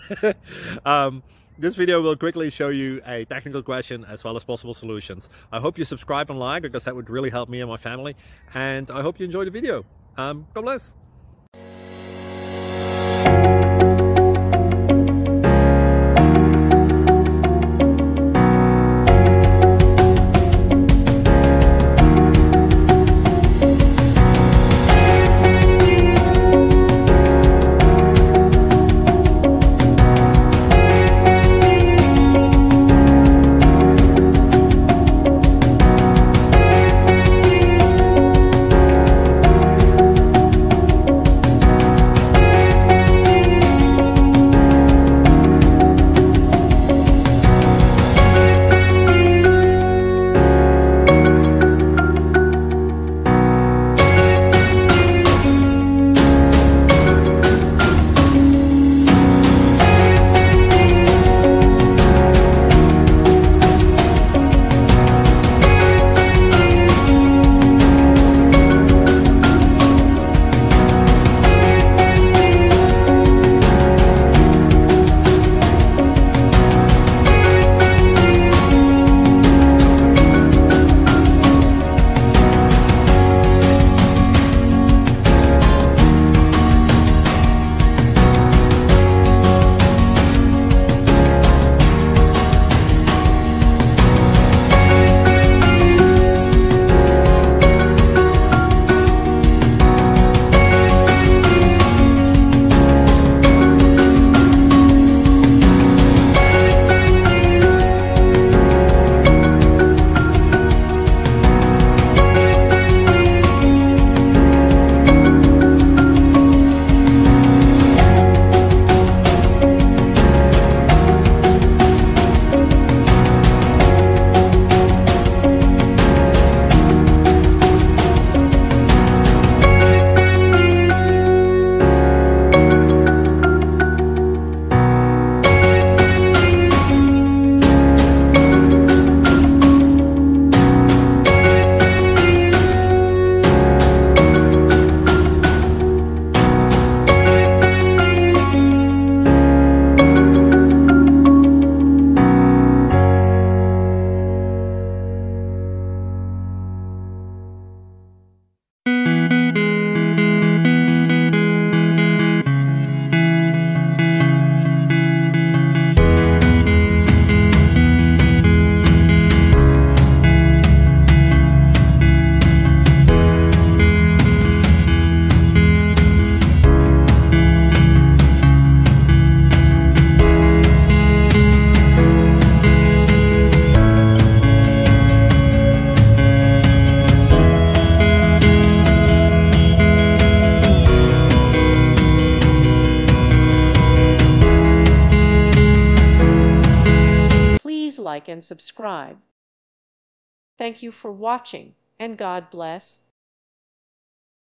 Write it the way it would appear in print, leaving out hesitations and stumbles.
This video will quickly show you a technical question as well as possible solutions. I hope you subscribe and like, because that would really help me and my family. And I hope you enjoy the video. God bless. Please like and subscribe. Thank you for watching, and God bless.